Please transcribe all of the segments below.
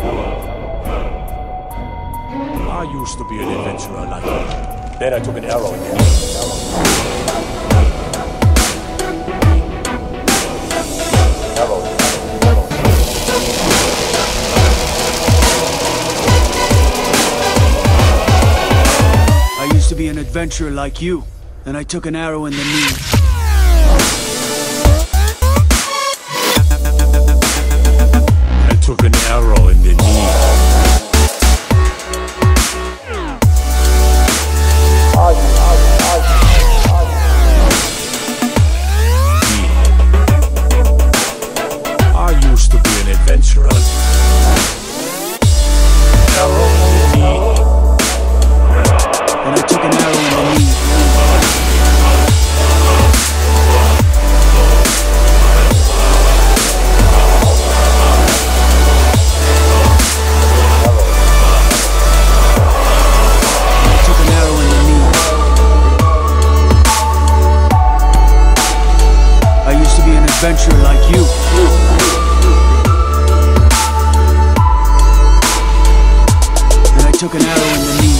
I used to be an adventurer like you. Then I took an arrow in the I used to be an adventurer like you, and I took an arrow in the knee. I took an arrow in the knee. I used to be an adventurer. Arrow in the knee. And I took an arrow in the knee. Adventure like you. And I took an arrow in the knee.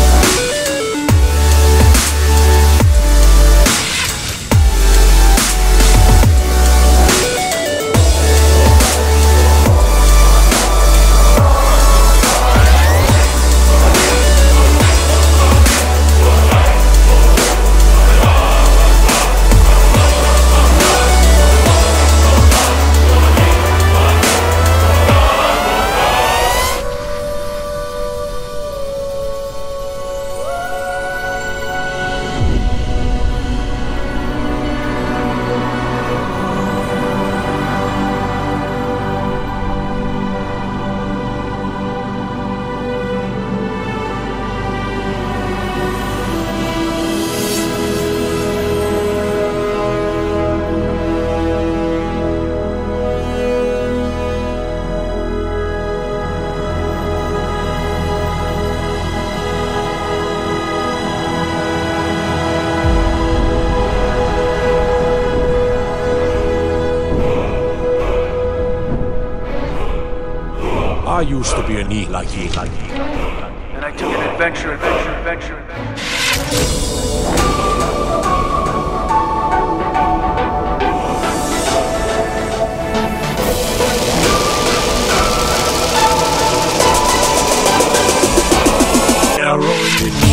I used to be a knee like you. And I took an adventure. Arrow in the knee.